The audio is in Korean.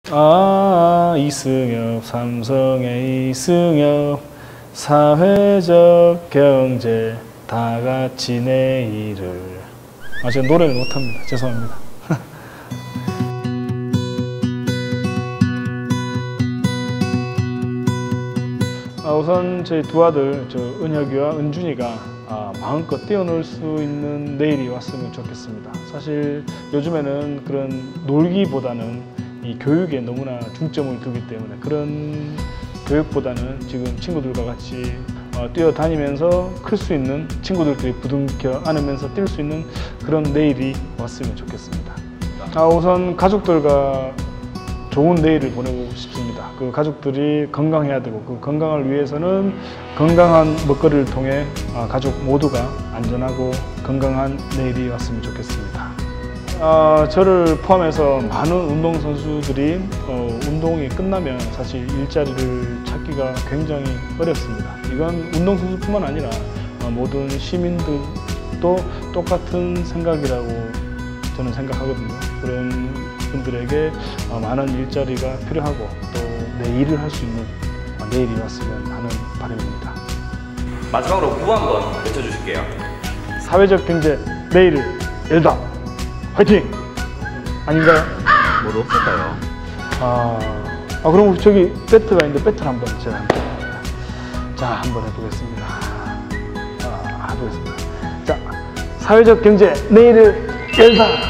이승엽, 삼성의 이승엽, 사회적 경제 다 같이 내일을. 제가 노래를 못합니다. 죄송합니다. 우선 저희 두 아들 은혁이와 은준이가 마음껏 뛰어놀 수 있는 내일이 왔으면 좋겠습니다. 사실 요즘에는 그런 놀기보다는 이 교육에 너무나 중점을 두기 때문에 그런 교육보다는 지금 친구들과 같이 뛰어다니면서 클 수 있는, 친구들끼리 부둥켜 안으면서 뛸 수 있는 그런 내일이 왔으면 좋겠습니다. 우선 가족들과 좋은 내일을 보내고 싶습니다. 그 가족들이 건강해야 되고, 그 건강을 위해서는 건강한 먹거리를 통해 가족 모두가 안전하고 건강한 내일이 왔으면 좋겠습니다. 저를 포함해서 많은 운동선수들이 운동이 끝나면 사실 일자리를 찾기가 굉장히 어렵습니다. 이건 운동선수뿐만 아니라 모든 시민들도 똑같은 생각이라고 저는 생각하거든요. 그런 분들에게 많은 일자리가 필요하고 또 내 일을 할 수 있는 내일이 왔으면 하는 바람입니다. 마지막으로 구호 한번 외쳐주실게요. 사회적 경제 내일을 열다. 화이팅! 아닌가요? 뭐도 없을까요? 그럼 저기 배트가 있는데 배트를 한번 제가 한번 해보겠습니다. 해보겠습니다. 자, 사회적 경제 내일을 열다.